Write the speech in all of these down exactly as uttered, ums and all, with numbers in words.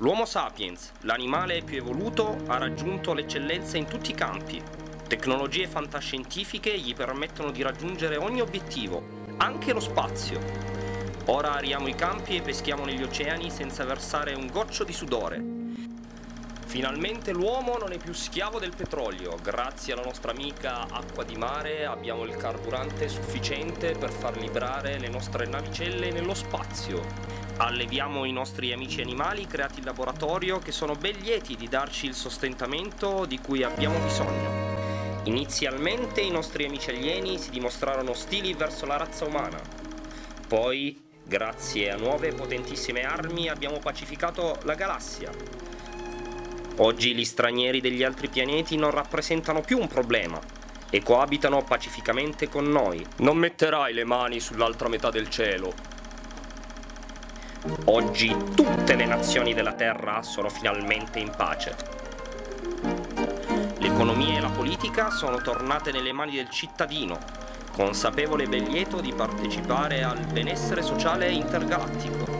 L'Homo sapiens, l'animale più evoluto, ha raggiunto l'eccellenza in tutti i campi. Tecnologie fantascientifiche gli permettono di raggiungere ogni obiettivo, anche lo spazio. Ora ariamo i campi e peschiamo negli oceani senza versare un goccio di sudore. Finalmente l'uomo non è più schiavo del petrolio. Grazie alla nostra amica acqua di mare abbiamo il carburante sufficiente per far librare le nostre navicelle nello spazio. Alleviamo i nostri amici animali creati in laboratorio, che sono ben lieti di darci il sostentamento di cui abbiamo bisogno. Inizialmente i nostri amici alieni si dimostrarono ostili verso la razza umana. Poi, grazie a nuove e potentissime armi, abbiamo pacificato la galassia. Oggi gli stranieri degli altri pianeti non rappresentano più un problema e coabitano pacificamente con noi. Non metterai le mani sull'altra metà del cielo. Oggi tutte le nazioni della Terra sono finalmente in pace. L'economia e la politica sono tornate nelle mani del cittadino, consapevole e ben lieto di partecipare al benessere sociale intergalattico.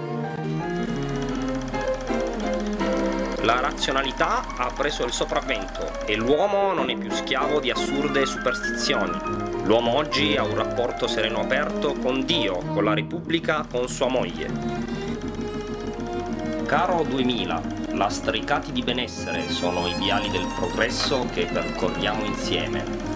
La razionalità ha preso il sopravvento e l'uomo non è più schiavo di assurde superstizioni. L'uomo oggi ha un rapporto sereno aperto con Dio, con la Repubblica, con sua moglie. Caro duemila, lastricati di benessere sono i viali del progresso che percorriamo insieme.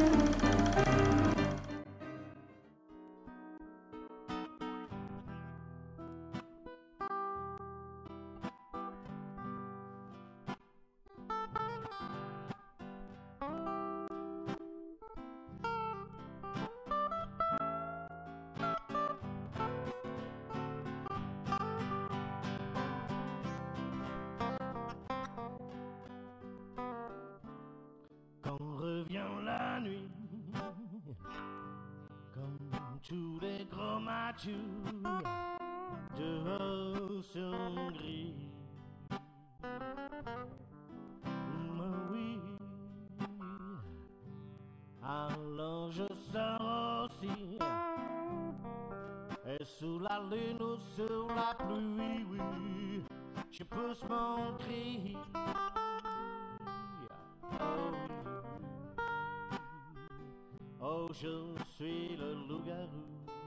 Quand revient la nuit, comme tous les gros matures, dehors sont gris. Mais oui, alors je sors aussi, et sous la lune ou sous la pluie, oui, je pousse mon cri. Oh, oh, je suis le loup-garou.